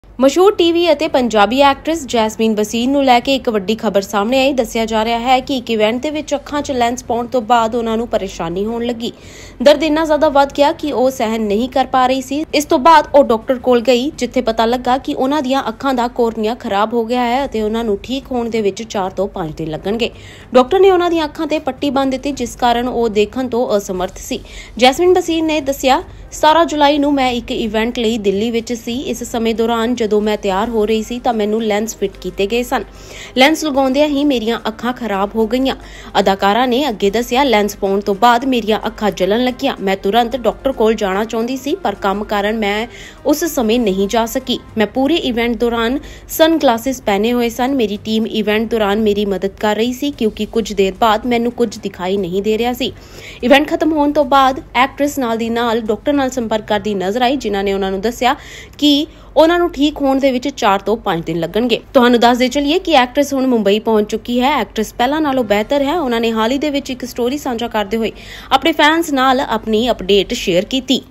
ਮਸ਼ਹੂਰ ਟੀਵੀ ਅਤੇ Punjabi actress Jasmine ਵਸੀਨ ਨੂੰ ਲੈ ਕੇ ਇੱਕ ਵੱਡੀ ਖਬਰ ਸਾਹਮਣੇ ਆਈ। ਦੱਸਿਆ ਜਾ ਰਿਹਾ ਹੈ ਕਿ ਇੱਕ ਇਵੈਂਟ ਦੇ ਵਿੱਚ ਅੱਖਾਂ 'ਚ ਲੈਂਸ ਪਾਉਣ ਤੋਂ ਬਾਅਦ ਉਹਨਾਂ ਨੂੰ ਪਰੇਸ਼ਾਨੀ ਹੋਣ ਲੱਗੀ। ਦਰਦ ਇੰਨਾ ਜ਼ਿਆਦਾ ਵੱਧ ਗਿਆ ਕਿ ਉਹ ਸਹਿਣ ਨਹੀਂ ਕਰ ਪਾ ਰਹੀ ਸੀ। ਇਸ ਤੋਂ ਬਾਅਦ ਉਹ ਡਾਕਟਰ ਕੋਲ ਗਈ, ਜਿੱਥੇ ਪਤਾ ਲੱਗਾ ਕਿ ਉਹਨਾਂ ਦੀਆਂ ਅੱਖਾਂ ਦਾ ਕੋਰਨੀਆ ਖਰਾਬ ਹੋ ਗਿਆ ਹੈ ਅਤੇ ਉਹਨਾਂ ਨੂੰ ਠੀਕ ਹੋਣ ਦੇ ਵਿੱਚ 4 ਤੋਂ 5 ਦਿਨ ਲੱਗਣਗੇ। ਡਾਕਟਰ ਨੇ ਉਹਨਾਂ ਦੀਆਂ ਅੱਖਾਂ ਤੇ ਪੱਟੀ ਬੰਨ੍ਹ ਦਿੱਤੀ, ਜਿਸ ਕਾਰਨ ਉਹ ਦੇਖਣ ਤੋਂ ਅਸਮਰਥ ਸੀ। ਜੈਸਮੀਨ ਵਸੀਨ ਨੇ ਦੱਸਿਆ, 17 ਜੁਲਾਈ ਨੂੰ ਮੈਂ ਇੱਕ ਇਵੈਂਟ ਲਈ ਦਿੱਲੀ ਵਿੱਚ ਸੀ। ਇਸ ਸਮੇਂ ਦੌਰਾਨ ਜਦੋਂ ਮੈਂ ਤਿਆਰ ਹੋ ਰਹੀ ਸੀ ਤਾਂ ਮੈਨੂੰ ਲੈਂਸ ਫਿੱਟ ਕੀਤੇ ਗਏ ਸਨ। ਲੈਂਸ ਲਗਾਉਂਦਿਆਂ ਹੀ ਮੇਰੀਆਂ ਅੱਖਾਂ ਖਰਾਬ ਹੋ ਗਈਆਂ। ਅਦਾਕਾਰਾ ਨੇ ਅੱਗੇ ਦੱਸਿਆ, ਲੈਂਸ ਪਾਉਣ ਤੋਂ ਬਾਅਦ ਮੇਰੀਆਂ ਅੱਖਾਂ ਜਲਣ ਲੱਗੀਆਂ। ਮੈਂ ਤੁਰੰਤ ਡਾਕਟਰ ਕੋਲ ਜਾਣਾ ਚਾਹੁੰਦੀ ਸੀ, ਪਰ ਕੰਮ ਕਾਰਨ ਮੈਂ ਉਸ ਸਮੇਂ ਨਹੀਂ ਜਾ ਸਕੀ। ਮੈਂ ਪੂਰੇ ਇਵੈਂਟ ਦੌਰਾਨ ਸਨ ਗਲਾਸਿਸ ਪਹਿਨੇ ਹੋਏ ਸਨ। ਮੇਰੀ ਟੀਮ ਇਵੈਂਟ ਦੌਰਾਨ ਮੇਰੀ ਮਦਦ ਕਰ ਰਹੀ ਸੀ, ਕਿਉਂਕਿ ਕੁਝ ਦੇਰ ਬਾਅਦ ਮੈਨੂੰ ਕੁਝ ਦਿਖਾਈ ਨਹੀਂ ਦੇ ਰਿਹਾ ਸੀ। ਇਵੈਂਟ ਖਤਮ ਹੋਣ ਤੋਂ ਬਾਅਦ ਐਕਟਰੈਸ ਨਾਲ ਦੀ ਨਾਲ ਡਾਕਟਰ ਨਾਲ ਸੰਪਰਕ ਕਰਦੀ ਨਜ਼ਰ ਆਈ, ਜਿਨ੍ਹਾਂ ਨੇ ਉਹਨਾਂ ਨੂੰ ਦੱਸਿਆ ਕਿ ਉਹਨਾਂ ਨੂੰ ਠੀਕ ਹੋਣ ਦੇ ਵਿੱਚ 4 ਤੋਂ 5 ਦਿਨ ਲੱਗਣਗੇ। ਤੁਹਾਨੂੰ ਦੱਸਦੇ ਚਲੀਏ ਕਿ ਐਕਟਰੈਸ ਹੁਣ ਮੁੰਬਈ ਪਹੁੰਚ ਚੁੱਕੀ ਹੈ। ਐਕਟਰੈਸ ਪਹਿਲਾਂ ਨਾਲੋਂ ਬਿਹਤਰ ਹੈ। ਉਹਨਾਂ ਨੇ ਹਾਲ ਹੀ ਦੇ ਵਿੱਚ ਇੱਕ ਸਟੋਰੀ ਸਾਂਝਾ ਕਰਦੇ ਹੋਏ ਆਪਣੇ ਫੈਨਸ ਨਾਲ ਆਪਣੀ ਅਪਡੇਟ ਸ਼ੇਅਰ ਕੀਤੀ।